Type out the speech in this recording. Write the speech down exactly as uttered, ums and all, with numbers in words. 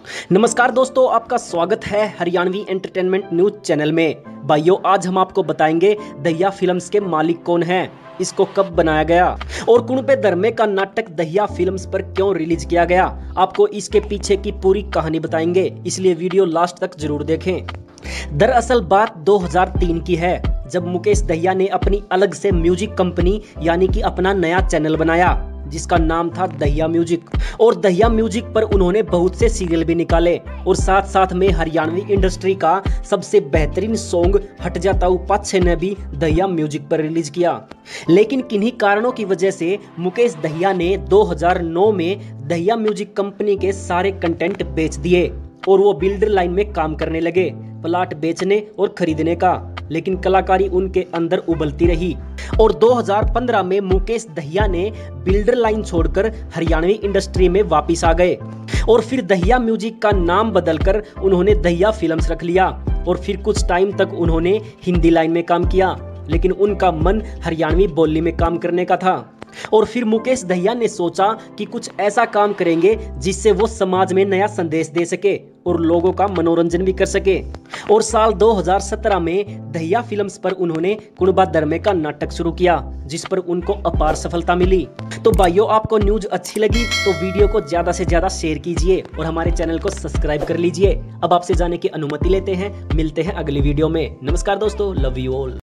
नमस्कार दोस्तों, आपका स्वागत है हरियाणवी एंटरटेनमेंट न्यूज चैनल में। भाइयों, आज हम आपको बताएंगे दहिया फिल्म्स के मालिक कौन हैं, इसको कब बनाया गया और कुणबे धर्मे का नाटक दहिया फिल्म्स पर क्यों रिलीज किया गया। आपको इसके पीछे की पूरी कहानी बताएंगे, इसलिए वीडियो लास्ट तक जरूर देखें। दरअसल बात दो हज़ार तीन की है, जब मुकेश दहिया ने अपनी अलग से म्यूजिक कंपनी यानी कि अपना नया चैनल बनाया जिसका नाम था दहिया म्यूजिक। और दहिया म्यूजिक पर उन्होंने बहुत से सीरियल भी निकाले और साथ साथ में हरियाणवी इंडस्ट्री का सबसे बेहतरीन सॉन्ग हट जाता हूँ पाछे ने भी दहिया म्यूजिक पर रिलीज किया। लेकिन किन्हीं कारणों की वजह से मुकेश दहिया ने दो हज़ार नौ में दहिया म्यूजिक कंपनी के सारे कंटेंट बेच दिए और वो बिल्डर लाइन में काम करने लगे, प्लाट बेचने और खरीदने का। लेकिन कलाकारी उनके अंदर उबलती रही और दो हज़ार पंद्रह में मुकेश दहिया ने बिल्डर लाइन छोड़कर हरियाणवी इंडस्ट्री में वापस आ गए और फिर दहिया म्यूजिक का नाम बदलकर उन्होंने दहिया फिल्म्स रख लिया। और फिर कुछ टाइम तक उन्होंने हिंदी लाइन में काम किया, लेकिन उनका मन हरियाणवी बोली में काम करने का था। और फिर मुकेश दहिया ने सोचा कि कुछ ऐसा काम करेंगे जिससे वो समाज में नया संदेश दे सके और लोगों का मनोरंजन भी कर सके। और साल दो हज़ार सत्रह में दहिया फिल्म्स पर उन्होंने कुणबा धर्मे का नाटक शुरू किया, जिस पर उनको अपार सफलता मिली। तो भाइयों, आपको न्यूज अच्छी लगी तो वीडियो को ज्यादा से ज्यादा शेयर कीजिए और हमारे चैनल को सब्सक्राइब कर लीजिए। अब आपसे जाने की अनुमति लेते हैं, मिलते हैं अगली वीडियो में। नमस्कार दोस्तों, लव यू ऑल।